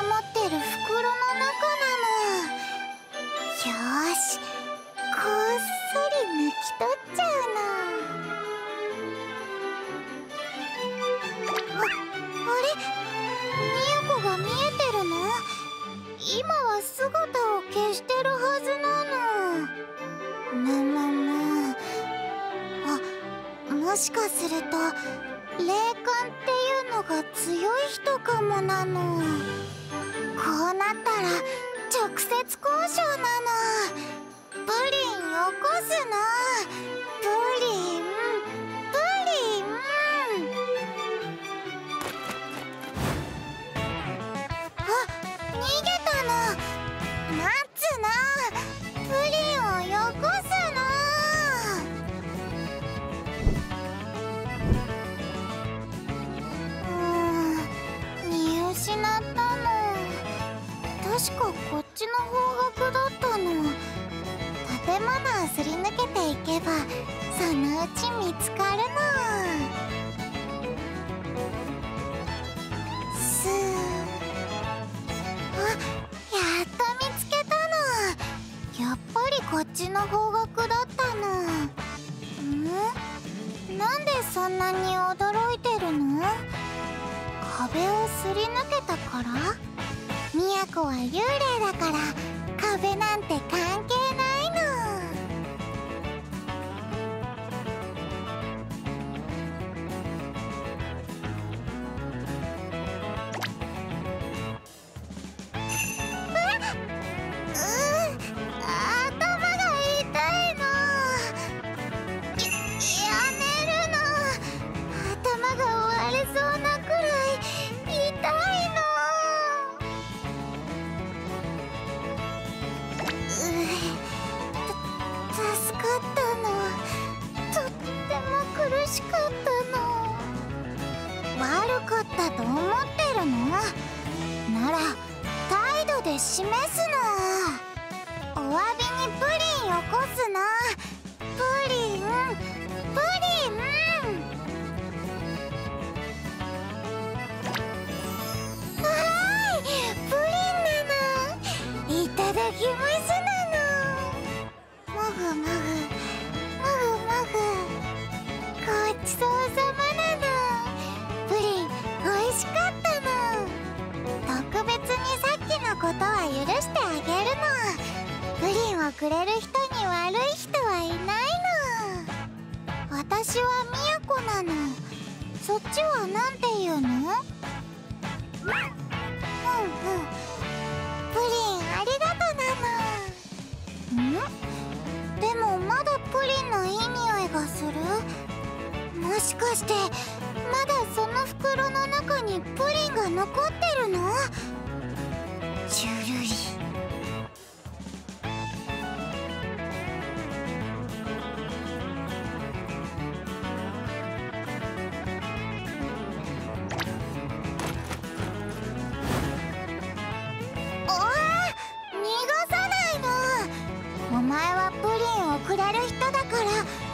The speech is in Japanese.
ってる袋の中なの。よーし、こっそり抜き取っちゃうの。あれ、みやこが見えてるの？今は姿を消してるはずなの。もしかすると霊感っていうのが強い人かもなの。こうなったら直接交渉なの。プリンよこすの。プリンプリン。あ、逃げたの。待つの。プリンをよこすの。見失ったの。確かこっちの方角だったの。建物をすり抜けていけばそのうち見つかるの。スー。あ、やっと見つけたの。やっぱりこっちの方角だったの。なんでそんなに驚いてるの？壁をすり抜けたから？みやこは幽霊だから壁なんて関係ないの。頭が痛いの。やめるの。頭が割れそうなくらい痛いの。助かったの。とっても苦しかったの。悪かったと思ってるの？なら態度で示すの。お詫びにプリンよこすの。プリンプリン。はい、プリンなの。いただきますなの。もぐもぐもぐもぐ。ごちそうさまなの。プリンおいしかったの。特別にさっきのことは許してあげるの。プリンをくれる人に悪い人はいないの。私はみやこなの。そっちはなんて言うの？プリンありがとなの。でもまだプリンのいい匂いがする。もしかしてまだその袋の中にプリンが残ってるの？ジュルリ。逃がさないの。お前はプリンをくれる人だから